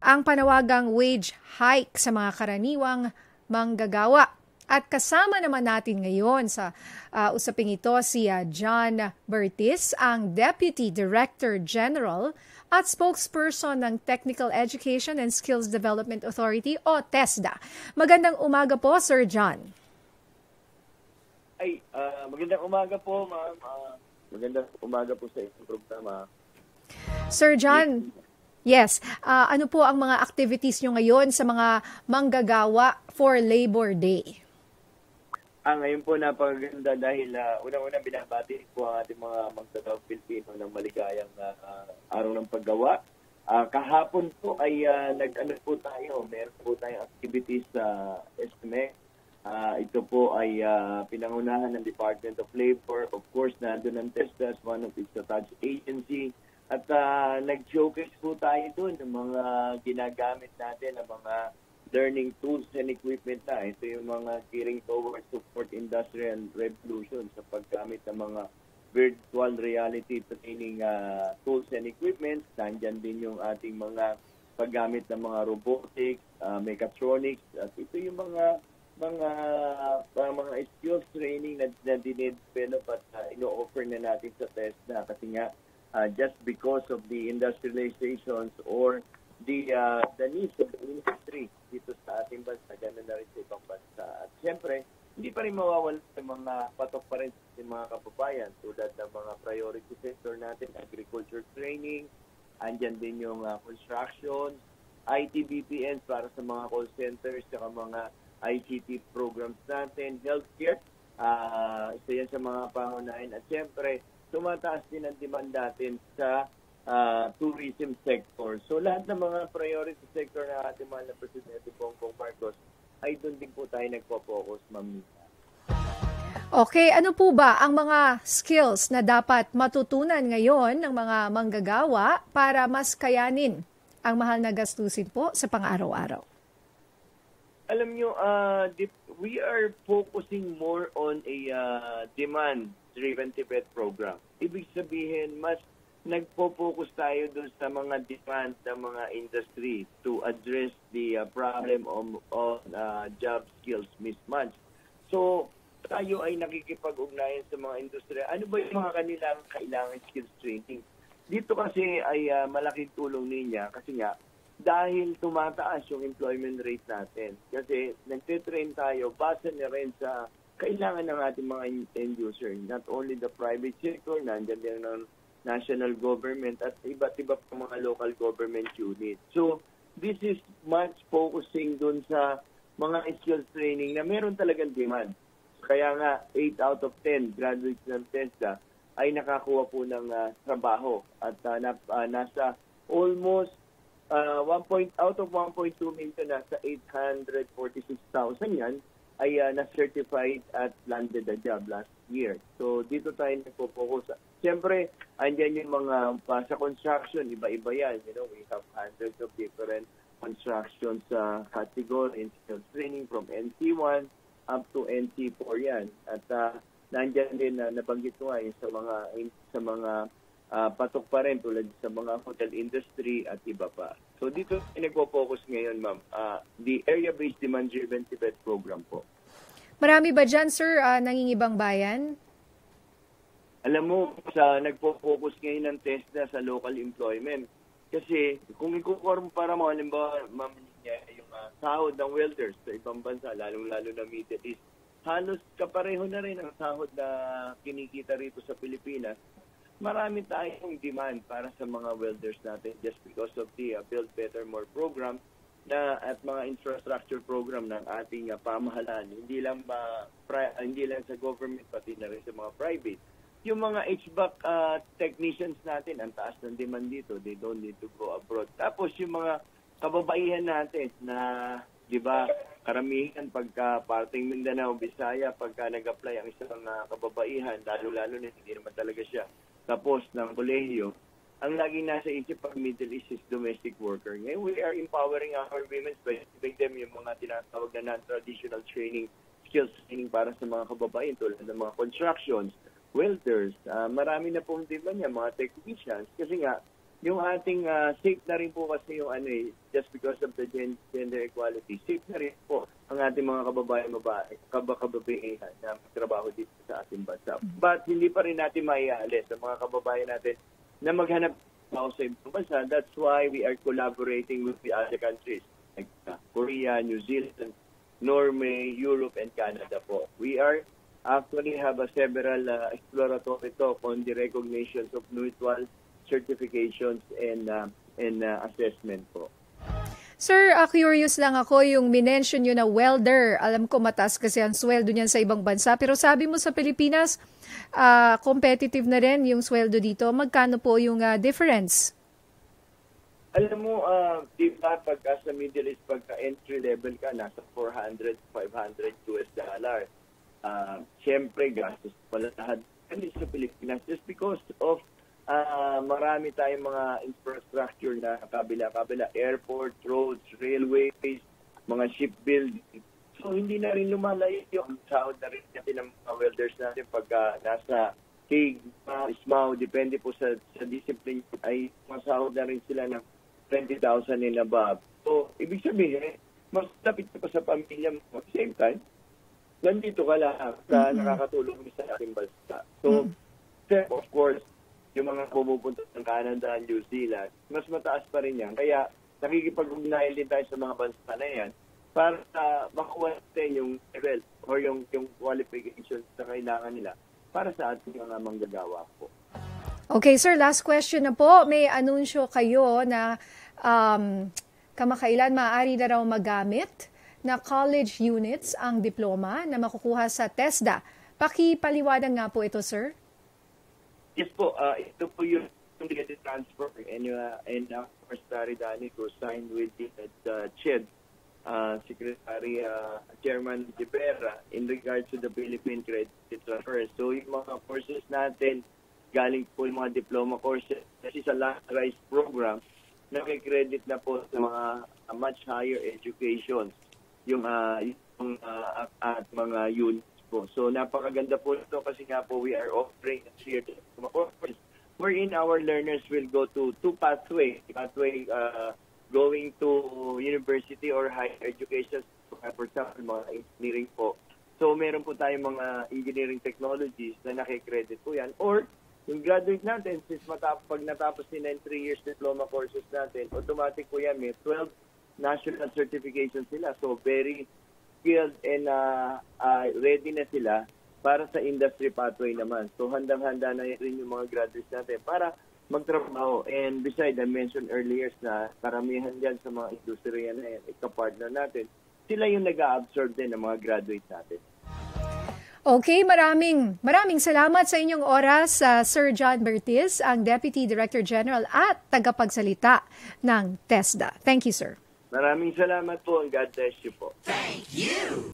ang panawagang wage hike sa mga karaniwang manggagawa. At kasama naman natin ngayon sa usaping ito si John Bertis, ang Deputy Director General at spokesperson ng Technical Education and Skills Development Authority o TESDA. Magandang umaga po, Sir John. Magandang umaga po, ma'am. Magandang umaga po sa isang programa. Sir John, yes. Ano po ang mga activities nyo ngayon sa mga manggagawa for Labor Day? Ngayon po napakaganda dahil unang-una binabati po ang ating mga manggagawang Pilipino ng maligayang araw ng paggawa. Kahapon po ay nag-ano po tayo, meron po tayong activities sa SME. Ito po ay pinangunahan ng Department of Labor. Of course, nandun ang TESDA as one of its attached agency. At nag-showcase po tayo doon ng mga ginagamit natin, ng mga learning tools and equipment na. Ito yung mga gearing towards support industrial revolution sa paggamit ng mga virtual reality training tools and equipment. Nandyan din yung ating mga paggamit ng mga robotics, mechatronics. At ito yung mga skills training na dine-develop at ino-offer na natin sa TESDA. Kasi nga, just because of the industrializations or the needs of the industry dito sa ating bansa, gano'n na rin sa ibang bansa. At siyempre, hindi pa rin mawawala yung mga patok pa rin sa mga kababayan tulad ng mga priority sector natin, agriculture training, andyan din yung construction, IT BPNs para sa mga call centers, saka mga ICT programs natin, healthcare, isa yan sa mga pangunahin. At siyempre, tumataas din ang demand natin sa tourism sector. So lahat ng mga priority sector na ating mahal na Presidente Bongbong Marcos ay doon din po tayo nagpo-focus, Ma'am. Okay, ano po ba ang mga skills na dapat matutunan ngayon ng mga manggagawa para mas kayanin ang mahal na gastusin po sa pang-araw-araw? Alam nyo, we are focusing more on a demand-driven TPED program. Ibig sabihin, mas nagpo-focus tayo doon sa mga demand ng mga industry to address the problem of job skills mismatch. So, tayo ay nakikipag-ugnayan sa mga industriya. Ano ba yung mga kanilang kailangan skills training? Dito kasi ay malaking tulong niya kasi nga, dahil tumataas yung employment rate natin. Kasi nagtitrain tayo, base na rin sa kailangan ng ating mga end user. Not only the private sector, nandiyan din ng national government at iba't iba pa mga local government units. So, this is much focusing dun sa mga skills training na meron talagang demand. Kaya nga, 8 out of 10 graduates ng TESDA ay nakakuha po ng trabaho at nasa almost out of 1.2 million, nasa 846,000 yan ay na-certified at landed a job last year. So, dito tayo nagpo-focus. Siyempre, andyan yung mga sa construction, iba-iba yan. You know, we have hundreds of different constructions category and skills training from NC1 up to NC4 yan. At nandyan din nabanggit ko nga sa mga patok pa rin tulad sa mga hotel industry at iba pa. So dito nagpo-focus ngayon, ma'am, the area-based demand-driven TPED program po. Marami ba dyan, sir, nangingibang bayan? Alam mo, nagpo-focus ngayon ng TESDA sa local employment. Kasi kung ikukumpara mo, halimbawa, ma'am, yung sahod ng welders sa ibang bansa, lalong-lalo na Middle East, halos kapareho na rin ang sahod na kinikita rito sa Pilipinas. Marami tayong demand para sa mga welders natin just because of the Build Better More program at mga infrastructure program ng ating pamahalaan. Hindi lang sa government, pati na rin sa mga private. Yung mga HVAC technicians natin, ang taas ng demand dito. They don't need to go abroad. Tapos yung mga kababaihan natin na, di ba, karamihan pagka parting Mindanao, Bisaya, pagka nag-apply ang isang kababaihan, lalo-lalo na hindi naman talaga siya tapos ng kolehiyo, ang laging nasa isip pag Middle East is domestic worker. Ngayon, we are empowering our women by giving them yung mga tinatawag na non-traditional training, skills training para sa mga kababayan tulad ng mga constructions, welders, marami na pong demand niya, mga technicians, kasi nga, yung ating safe na rin po kasi yung just because of the gender equality, safe na rin po ang ating mga kababaihan na magtrabaho dito sa ating bansa. But hindi pa rin natin maialis ang mga kababayan natin na maghanap ako sa ibang bansa. That's why we are collaborating with the other countries like Korea, New Zealand, Norway, Europe, and Canada po. We are actually have several exploratory talk on the recognitions of mutual certifications and assessment po. Sir, curious lang ako yung minention nyo na welder. Alam ko mataas kasi ang sweldo niyan sa ibang bansa. Pero sabi mo sa Pilipinas, competitive na rin yung sweldo dito. Magkano po yung difference? Alam mo, di ba pagka sa Middle East, pagka entry level ka, nasa 400, 500 US dollar. Siyempre, gastos pala lahat sa Pilipinas just because of marami tayong mga infrastructure na kabila-kabila, airport, roads, railways, mga shipbuilding. So, hindi na rin lumalayo yung sahod na rin natin ng mga welders natin pagka nasa TIG, SMAW, depende po sa discipline, ay masahod na rin sila ng 20,000 and above. So, ibig sabihin, mas lapit ka pa sa pamilya mo. At the same time, nandito ka lang sa nakakatulong sa ating bansa. So, of course, yung mga pumupunta ng Canada, New Zealand, mas mataas pa rin yan. Kaya nakikipag-ugnayan din tayo sa mga bansa na yan para makuha natin yung level or yung qualifications na kailangan nila para sa ating mga manggagawa po. Okay, sir, last question na po. May anunsyo kayo na kamakailan maaari na raw magamit na college units ang diploma na makukuha sa TESDA. Pakipaliwanag nga po ito, sir. Yes po, ito po yung credit transfer and of course, Dani who signed with the CHED, Secretary Chairman Rivera in regards to the Philippine credit transfer. So yung mga courses natin, galing po yung mga diploma courses, this is a land-rise program, nakikredit na po sa mga much higher education, yung at mga units. So, napakaganda po ito kasi nga po we are offering here courses wherein our learners will go to two pathway going to university or higher education, for example, mga engineering po. So, meron po tayong mga engineering technologies na nakikredit po yan. Or, yung graduate natin, since pag natapos nila yung 3 years diploma courses natin, automatic po yan, may 12 national certifications sila. So, very skilled and ready na sila para sa industry pathway naman. So, handang-handa na rin yung mga graduates natin para magtrabaho. And besides, I mentioned earlier na karamihan dyan sa mga industriya na yan, ika-partner natin, sila yung nag-a-absorb din ng mga graduates natin. Okay, maraming salamat sa inyong oras, Sir John Bertis, ang Deputy Director General at tagapagsalita ng TESDA. Thank you, sir. Maraming salamat po and God bless you po. Thank you!